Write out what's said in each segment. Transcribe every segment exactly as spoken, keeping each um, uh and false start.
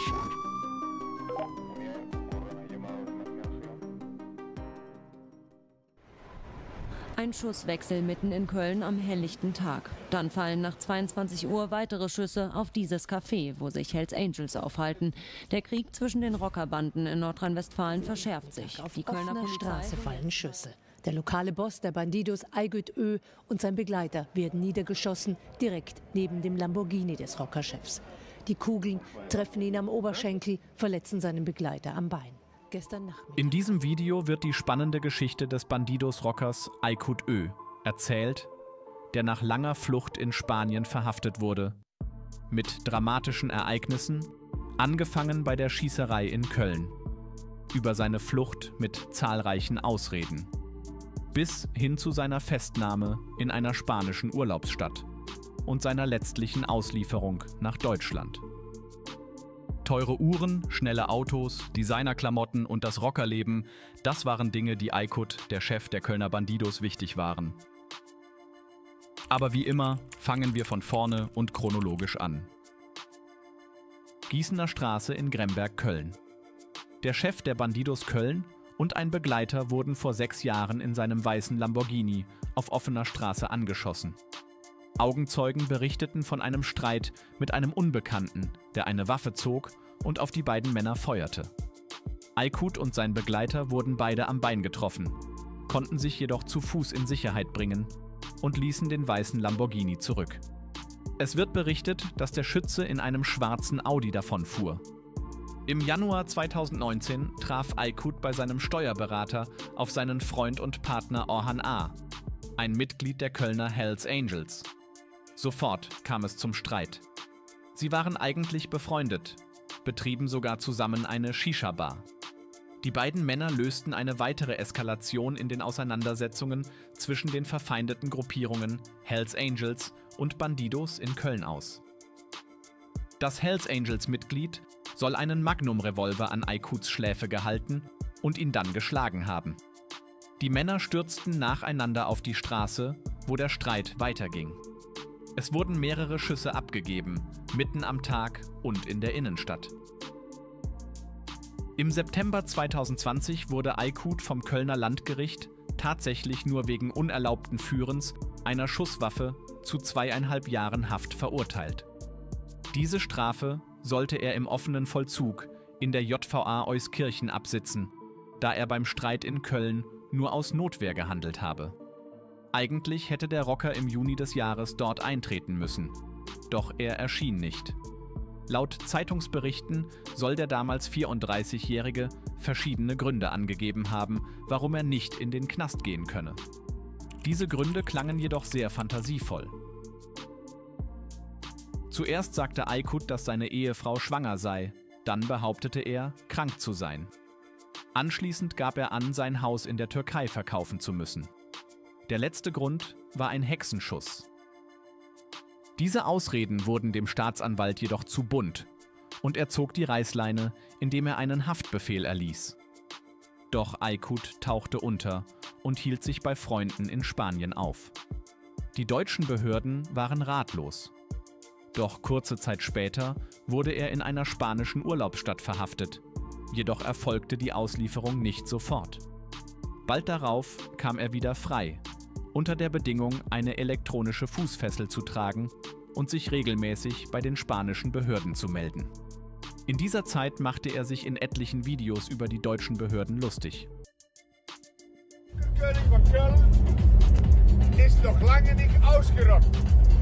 Ein Schusswechsel mitten in Köln am helllichten Tag. Dann fallen nach zweiundzwanzig Uhr weitere Schüsse auf dieses Café, wo sich Hells Angels aufhalten. Der Krieg zwischen den Rockerbanden in Nordrhein-Westfalen verschärft sich. Auf offener Straße fallen Schüsse. Der lokale Boss der Bandidos, Aykut Ö, und sein Begleiter werden niedergeschossen, direkt neben dem Lamborghini des Rockerchefs. Die Kugeln treffen ihn am Oberschenkel, verletzen seinen Begleiter am Bein. Gestern Nachmittag. In diesem Video wird die spannende Geschichte des Bandidos-Rockers Aykut Ö erzählt, der nach langer Flucht in Spanien verhaftet wurde. Mit dramatischen Ereignissen, angefangen bei der Schießerei in Köln, über seine Flucht mit zahlreichen Ausreden, bis hin zu seiner Festnahme in einer spanischen Urlaubsstadt und seiner letztlichen Auslieferung nach Deutschland. Teure Uhren, schnelle Autos, Designerklamotten und das Rockerleben, das waren Dinge, die Aykut, der Chef der Kölner Bandidos, wichtig waren. Aber wie immer fangen wir von vorne und chronologisch an. Gießener Straße in Gremberg, Köln. Der Chef der Bandidos Köln und ein Begleiter wurden vor sechs Jahren in seinem weißen Lamborghini auf offener Straße angeschossen. Augenzeugen berichteten von einem Streit mit einem Unbekannten, der eine Waffe zog und auf die beiden Männer feuerte. Aykut und sein Begleiter wurden beide am Bein getroffen, konnten sich jedoch zu Fuß in Sicherheit bringen und ließen den weißen Lamborghini zurück. Es wird berichtet, dass der Schütze in einem schwarzen Audi davonfuhr. Im Januar zweitausendneunzehn traf Aykut bei seinem Steuerberater auf seinen Freund und Partner Orhan A., ein Mitglied der Kölner Hells Angels. Sofort kam es zum Streit. Sie waren eigentlich befreundet, betrieben sogar zusammen eine Shisha-Bar. Die beiden Männer lösten eine weitere Eskalation in den Auseinandersetzungen zwischen den verfeindeten Gruppierungen Hells Angels und Bandidos in Köln aus. Das Hells Angels-Mitglied soll einen Magnum-Revolver an Aykuts Schläfe gehalten und ihn dann geschlagen haben. Die Männer stürzten nacheinander auf die Straße, wo der Streit weiterging. Es wurden mehrere Schüsse abgegeben, mitten am Tag und in der Innenstadt. Im September zweitausendzwanzig wurde Aykut vom Kölner Landgericht tatsächlich nur wegen unerlaubten Führens einer Schusswaffe zu zweieinhalb Jahren Haft verurteilt. Diese Strafe sollte er im offenen Vollzug in der J V A Euskirchen absitzen, da er beim Streit in Köln nur aus Notwehr gehandelt habe. Eigentlich hätte der Rocker im Juni des Jahres dort eintreten müssen, doch er erschien nicht. Laut Zeitungsberichten soll der damals vierunddreißigjährige verschiedene Gründe angegeben haben, warum er nicht in den Knast gehen könne. Diese Gründe klangen jedoch sehr fantasievoll. Zuerst sagte Aykut, dass seine Ehefrau schwanger sei, dann behauptete er, krank zu sein. Anschließend gab er an, sein Haus in der Türkei verkaufen zu müssen. Der letzte Grund war ein Hexenschuss. Diese Ausreden wurden dem Staatsanwalt jedoch zu bunt und er zog die Reißleine, indem er einen Haftbefehl erließ. Doch Aykut tauchte unter und hielt sich bei Freunden in Spanien auf. Die deutschen Behörden waren ratlos. Doch kurze Zeit später wurde er in einer spanischen Urlaubsstadt verhaftet. Jedoch erfolgte die Auslieferung nicht sofort. Bald darauf kam er wieder frei, unter der Bedingung, eine elektronische Fußfessel zu tragen und sich regelmäßig bei den spanischen Behörden zu melden. In dieser Zeit machte er sich in etlichen Videos über die deutschen Behörden lustig. Der König von Köln ist noch lange nicht ausgerottet.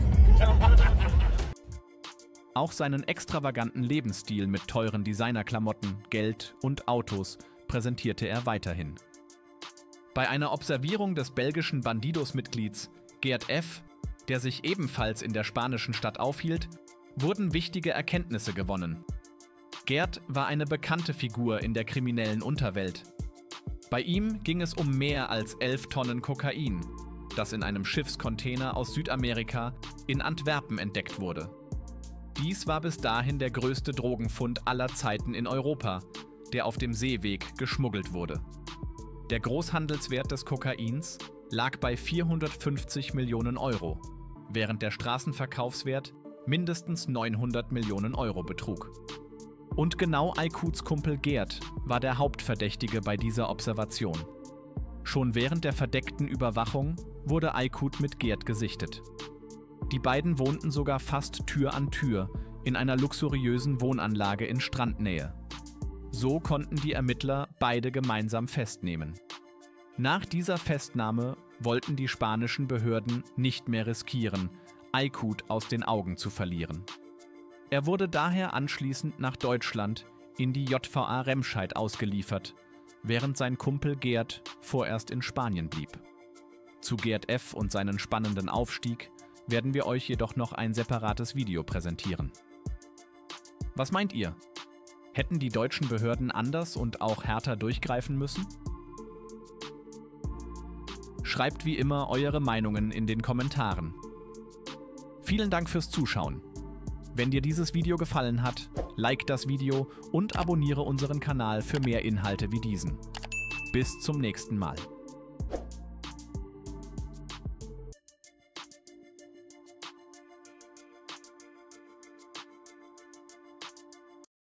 Auch seinen extravaganten Lebensstil mit teuren Designerklamotten, Geld und Autos präsentierte er weiterhin. Bei einer Observierung des belgischen Bandidos-Mitglieds Gert F., der sich ebenfalls in der spanischen Stadt aufhielt, wurden wichtige Erkenntnisse gewonnen. Gert war eine bekannte Figur in der kriminellen Unterwelt. Bei ihm ging es um mehr als elf Tonnen Kokain, das in einem Schiffscontainer aus Südamerika in Antwerpen entdeckt wurde. Dies war bis dahin der größte Drogenfund aller Zeiten in Europa, der auf dem Seeweg geschmuggelt wurde. Der Großhandelswert des Kokains lag bei vierhundertfünfzig Millionen Euro, während der Straßenverkaufswert mindestens neunhundert Millionen Euro betrug. Und genau Aykuts Kumpel Gerd war der Hauptverdächtige bei dieser Observation. Schon während der verdeckten Überwachung wurde Aykut mit Gerd gesichtet. Die beiden wohnten sogar fast Tür an Tür in einer luxuriösen Wohnanlage in Strandnähe. So konnten die Ermittler beide gemeinsam festnehmen. Nach dieser Festnahme wollten die spanischen Behörden nicht mehr riskieren, Aykut aus den Augen zu verlieren. Er wurde daher anschließend nach Deutschland in die J V A Remscheid ausgeliefert, während sein Kumpel Gerd vorerst in Spanien blieb. Zu Gerd F. und seinen spannenden Aufstieg werden wir euch jedoch noch ein separates Video präsentieren. Was meint ihr? Hätten die deutschen Behörden anders und auch härter durchgreifen müssen? Schreibt wie immer eure Meinungen in den Kommentaren. Vielen Dank fürs Zuschauen. Wenn dir dieses Video gefallen hat, like das Video und abonniere unseren Kanal für mehr Inhalte wie diesen. Bis zum nächsten Mal.